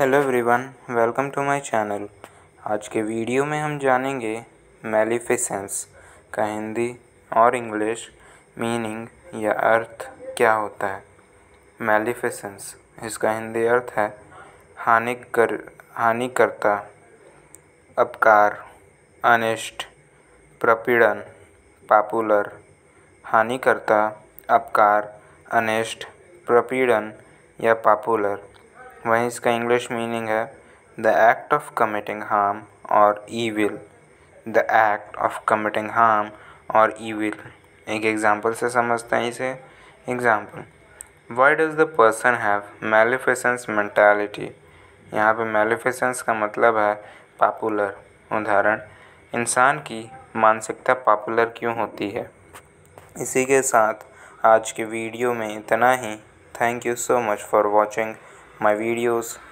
Hello everyone, welcome to my channel. आज के video में हम जानेंगे मैलिफिसेंस का हिंदी और इंग्लिश मीनिंग या अर्थ क्या होता है। मैलिफिसेंस, इसका हिंदी अर्थ है हानिकर्ता, अपकार, अनिष्ट, प्रपीड़न, पॉपुलर। हानिकर्ता, अपकार, अनिष्ट, प्रपीड़न या पॉपुलर। वहीं इसका इंग्लिश मीनिंग है the act of committing harm और evil. The act of committing harm और ईविल। एक एग्जाम्पल से समझते हैं इसे। Example, why does the person have maleficence mentality. यहाँ पे मैलिफिसेंस का मतलब है पॉपुलर। उदाहरण, इंसान की मानसिकता पॉपुलर क्यों होती है। इसी के साथ आज के वीडियो में इतना ही। Thank you so much for watching my videos.